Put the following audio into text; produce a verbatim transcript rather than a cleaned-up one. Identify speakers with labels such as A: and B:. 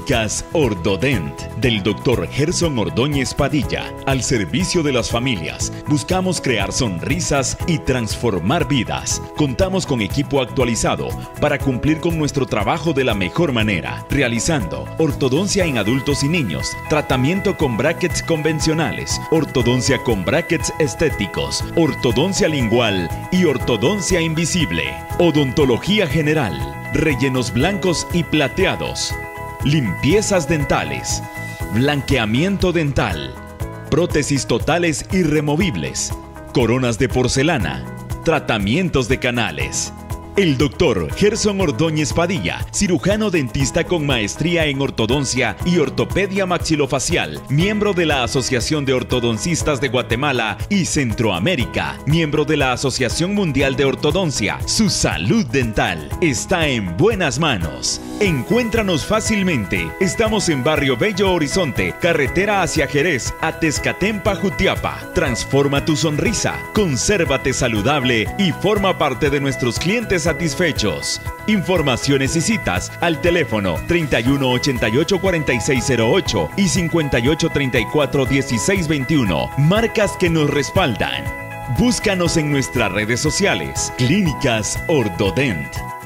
A: Clínicas Ordodent del doctor Gerson Ordóñez Padilla. Al servicio de las familias, buscamos crear sonrisas y transformar vidas. Contamos con equipo actualizado para cumplir con nuestro trabajo de la mejor manera, realizando ortodoncia en adultos y niños, tratamiento con brackets convencionales, ortodoncia con brackets estéticos, ortodoncia lingual y ortodoncia invisible, odontología general, rellenos blancos y plateados, limpiezas dentales, blanqueamiento dental, prótesis totales y removibles, coronas de porcelana, tratamientos de canales. El doctor Gerson Ordóñez Padilla, cirujano dentista con maestría en ortodoncia y ortopedia maxilofacial, miembro de la Asociación de Ortodoncistas de Guatemala y Centroamérica, miembro de la Asociación Mundial de Ortodoncia. Su salud dental está en buenas manos. Encuéntranos fácilmente. Estamos en Barrio Bello Horizonte, carretera hacia Jerez, a Tezcatempa, Jutiapa. Transforma tu sonrisa, consérvate saludable y forma parte de nuestros clientes satisfechos. Informaciones y citas al teléfono treinta y uno ochenta y ocho cuarenta y seis cero ocho y cincuenta y ocho treinta y cuatro dieciséis veintiuno. Marcas que nos respaldan. Búscanos en nuestras redes sociales. Clínicas Ordodent.